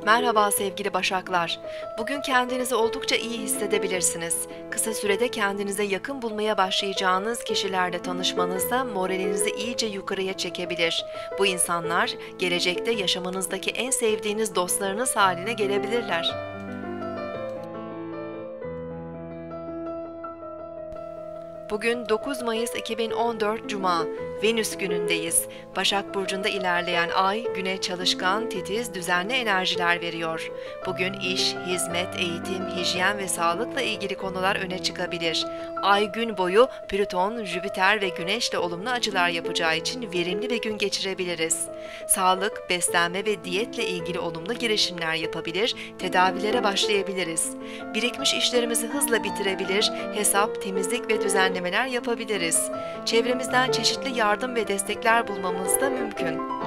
Merhaba sevgili Başaklar. Bugün kendinizi oldukça iyi hissedebilirsiniz. Kısa sürede kendinize yakın bulmaya başlayacağınız kişilerle tanışmanız da moralinizi iyice yukarıya çekebilir. Bu insanlar gelecekte yaşamınızdaki en sevdiğiniz dostlarınız haline gelebilirler. Bugün 9 Mayıs 2014 Cuma, Venüs günündeyiz. Başak Burcu'nda ilerleyen ay, güne çalışkan, titiz, düzenli enerjiler veriyor. Bugün iş, hizmet, eğitim, hijyen ve sağlıkla ilgili konular öne çıkabilir. Ay gün boyu Plüton, Jüpiter ve Güneş'le olumlu açılar yapacağı için verimli bir gün geçirebiliriz. Sağlık, beslenme ve diyetle ilgili olumlu girişimler yapabilir, tedavilere başlayabiliriz. Birikmiş işlerimizi hızla bitirebilir, hesap, temizlik ve düzenlemeler yapabiliriz. Çevremizden çeşitli yardım ve destekler bulmamız da mümkün.